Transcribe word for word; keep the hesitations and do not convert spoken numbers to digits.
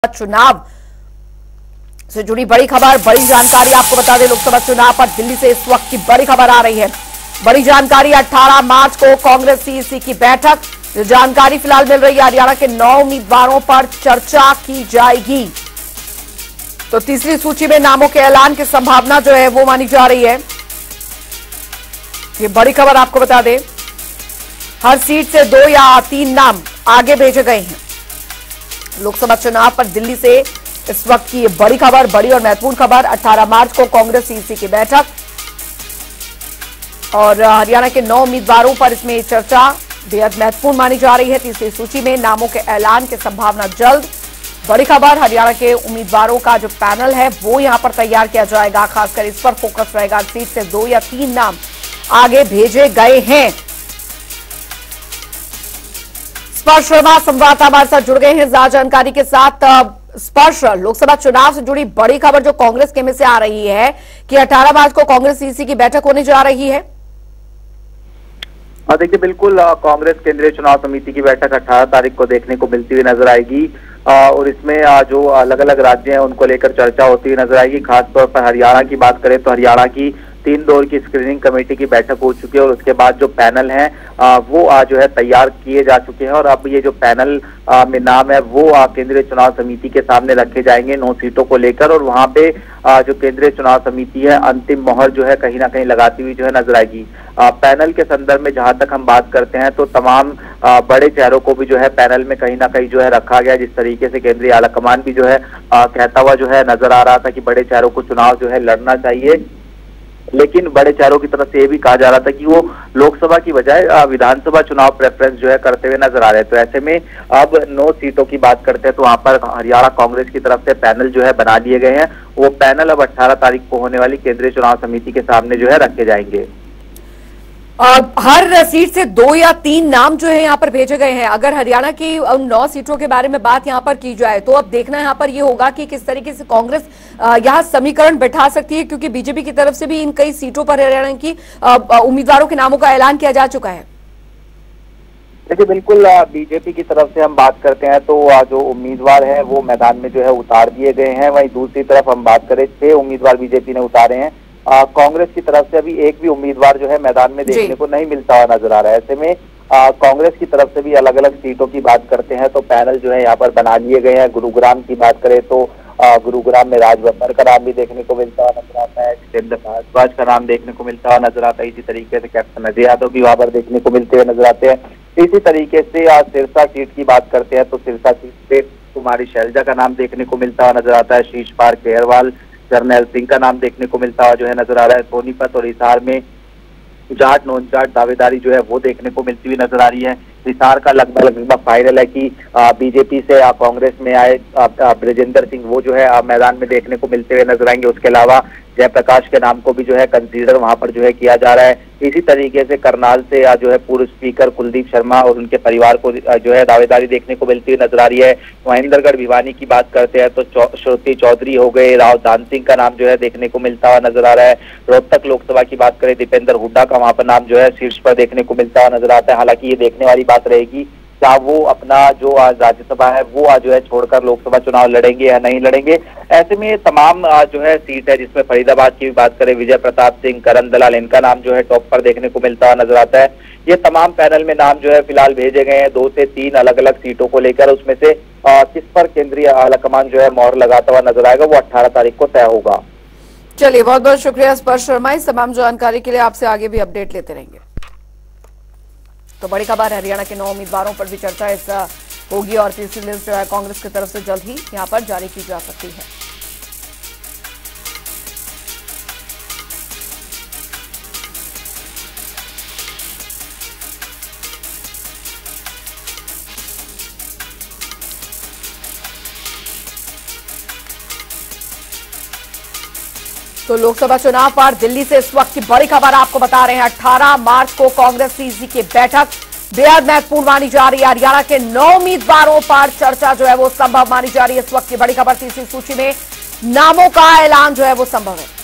चुनाव से जुड़ी बड़ी खबर, बड़ी जानकारी आपको बता दें। लोकसभा चुनाव पर दिल्ली से इस वक्त की बड़ी खबर आ रही है। बड़ी जानकारी, अठारह मार्च को कांग्रेस सीईसी की बैठक। जो जानकारी फिलहाल मिल रही है, हरियाणा के नौ उम्मीदवारों पर चर्चा की जाएगी। तो तीसरी सूची में नामों के ऐलान की संभावना जो है वो मानी जा रही है। ये बड़ी खबर आपको बता दें, हर सीट से दो या तीन नाम आगे भेजे गए हैं। लोकसभा चुनाव पर दिल्ली से इस वक्त की बड़ी खबर, बड़ी और महत्वपूर्ण खबर। अठारह मार्च को कांग्रेस सीईसी की बैठक और हरियाणा के नौ उम्मीदवारों पर इसमें चर्चा बेहद महत्वपूर्ण मानी जा रही है। तीसरी सूची में नामों के ऐलान की संभावना जल्द। बड़ी खबर, हरियाणा के उम्मीदवारों का जो पैनल है वो यहां पर तैयार किया जाएगा। खासकर इस पर फोकस रहेगा। सीट से दो या तीन नाम आगे भेजे गए हैं। स्पर्श शर्मा संवाददाता हमारे साथ जुड़ गए हैं ज्यादा जानकारी के साथ। स्पर्श, लोकसभा चुनाव से जुड़ी बड़ी खबर जो कांग्रेस के में से आ रही है कि अठारह मार्च को कांग्रेस सीईसी की बैठक होने जा रही है। देखिए, बिल्कुल कांग्रेस केंद्रीय चुनाव समिति की बैठक अठारह तारीख को देखने को मिलती हुई नजर आएगी और इसमें जो अलग अलग राज्य हैं उनको लेकर चर्चा होती हुई नजर आएगी। खासतौर पर हरियाणा की बात करें तो हरियाणा की तीन दौर की स्क्रीनिंग कमेटी की बैठक हो चुकी है और उसके बाद जो पैनल है वो आज जो है तैयार किए जा चुके हैं और अब ये जो पैनल में नाम है वो केंद्रीय चुनाव समिति के सामने रखे जाएंगे नौ सीटों को लेकर और वहां पे जो केंद्रीय चुनाव समिति है अंतिम मोहर जो है कहीं ना कहीं लगाती हुई जो है नजर आएगी। पैनल के संदर्भ में जहां तक हम बात करते हैं तो तमाम बड़े चेहरों को भी जो है पैनल में कहीं ना कहीं जो है रखा गया। जिस तरीके से केंद्रीय आलाकमान भी जो है कहता हुआ जो है नजर आ रहा था कि बड़े चेहरों को चुनाव जो है लड़ना चाहिए, लेकिन बड़े चेहरों की तरफ से ये भी कहा जा रहा था कि वो लोकसभा की बजाय विधानसभा चुनाव प्रेफरेंस जो है करते हुए नजर आ रहे हैं। तो ऐसे में अब नौ सीटों की बात करते हैं तो वहां पर हरियाणा कांग्रेस की तरफ से पैनल जो है बना दिए गए हैं। वो पैनल अब अठारह तारीख को होने वाली केंद्रीय चुनाव समिति के सामने जो है रखे जाएंगे। हर सीट से दो या तीन नाम जो है यहाँ पर भेजे गए हैं। अगर हरियाणा की उन नौ सीटों के बारे में बात यहाँ पर की जाए तो अब देखना यहाँ पर ये होगा कि किस तरीके से कांग्रेस यहाँ समीकरण बैठा सकती है, क्योंकि बीजेपी की तरफ से भी इन कई सीटों पर हरियाणा की उम्मीदवारों के नामों का ऐलान किया जा चुका है। देखिए, बिल्कुल बीजेपी की तरफ से हम बात करते हैं तो जो उम्मीदवार है वो मैदान में जो है उतार दिए गए हैं। वहीं दूसरी तरफ हम बात करें, छह उम्मीदवार बीजेपी ने उतारे हैं। कांग्रेस की तरफ से अभी एक भी उम्मीदवार जो है मैदान में देखने को नहीं मिलता हुआ नजर आ रहा है। ऐसे में कांग्रेस की तरफ से भी अलग अलग सीटों की बात करते हैं तो पैनल जो है यहाँ पर बना लिए गए हैं। गुरुग्राम की बात करें तो आ, गुरुग्राम में राज बब्बर का नाम भी देखने को मिलता हुआ नजर आता है। जितेंद्र भारद्वाज का नाम देखने को मिलता हुआ नजर आता है। इसी तरीके से कैप्टन अजय यादव भी वहां पर देखने को मिलते हुए नजर आते हैं। इसी तरीके से आज सिरसा सीट की बात करते हैं तो सिरसा सीट से कुमारी शैलजा का नाम देखने को मिलता हुआ नजर आता है। शीश पार केरवाल, जर्नैल सिंह का नाम देखने को मिलता हुआ जो है नजर आ रहा है। सोनीपत और हिसार में जाट नॉन जाट दावेदारी जो है वो देखने को मिलती हुई नजर आ रही है। हिसार का लगभग लगभग फाइनल है कि बीजेपी से कांग्रेस में आए ब्रजेंद्र सिंह वो जो है मैदान में देखने को मिलते हुए नजर आएंगे। उसके अलावा जयप्रकाश के नाम को भी जो है कंसीडर वहां पर जो है किया जा रहा है। इसी तरीके से करनाल से जो है पूर्व स्पीकर कुलदीप शर्मा और उनके परिवार को जो है दावेदारी देखने को मिलती हुई नजर आ रही है। महेंद्रगढ़ भिवानी की बात करते हैं तो श्रुति चौधरी हो गए, राव दान सिंह का नाम जो है देखने को मिलता हुआ नजर आ रहा है। रोहतक लोकसभा की बात करें, दीपेंद्र हुड्डा का वहां पर नाम जो है शीर्ष पर देखने को मिलता हुआ नजर आता है। हालांकि ये देखने वाली बात रहेगी क्या वो अपना जो आज राज्यसभा है वो आज जो है छोड़कर लोकसभा चुनाव लड़ेंगे या नहीं लड़ेंगे। ऐसे में तमाम जो है सीट है जिसमें फरीदाबाद की भी बात करें, विजय प्रताप सिंह, करण दलाल, इनका नाम जो है टॉप पर देखने को मिलता हुआ नजर आता है। ये तमाम पैनल में नाम जो है फिलहाल भेजे गए हैं दो से तीन अलग अलग सीटों को लेकर। उसमें से आ, किस पर केंद्रीय आलाकमान जो है मोहर लगाता हुआ नजर आएगा वो अट्ठारह तारीख को तय होगा। चलिए, बहुत बहुत शुक्रिया स्पर्श शर्मा, इस तमाम जानकारी के लिए। आपसे आगे भी अपडेट लेते रहेंगे। तो बड़ी खबर, हरियाणा के नौ उम्मीदवारों पर भी चर्चा इस होगी और तीसरी लिस्ट जो है कांग्रेस की तरफ से जल्द ही यहां पर जारी की जा सकती है। तो लोकसभा चुनाव पर दिल्ली से इस वक्त की बड़ी खबर आपको बता रहे हैं। अठारह मार्च को कांग्रेस सीईसी की बैठक बेहद महत्वपूर्ण मानी जा रही है। हरियाणा के नौ उम्मीदवारों पर चर्चा जो है वो संभव मानी जा रही है। इस वक्त की बड़ी खबर, तीसरी सूची में नामों का ऐलान जो है वो संभव है।